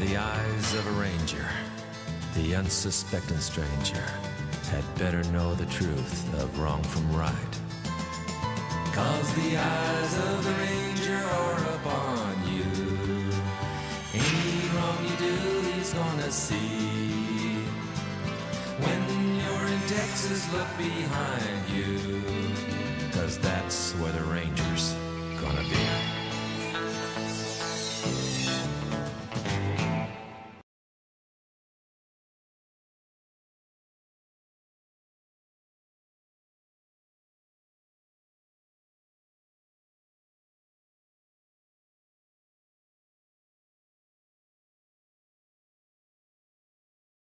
the eyes of a ranger, the unsuspecting stranger had better know the truth of wrong from right. 'Cause the eyes of the ranger are upon you. Any wrong you do, he's gonna see. When you're in Texas, look behind you, 'cause that's where the ranger's gonna be.